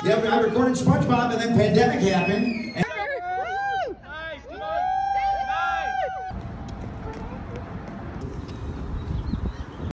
Yeah, I recorded SpongeBob, and then pandemic happened.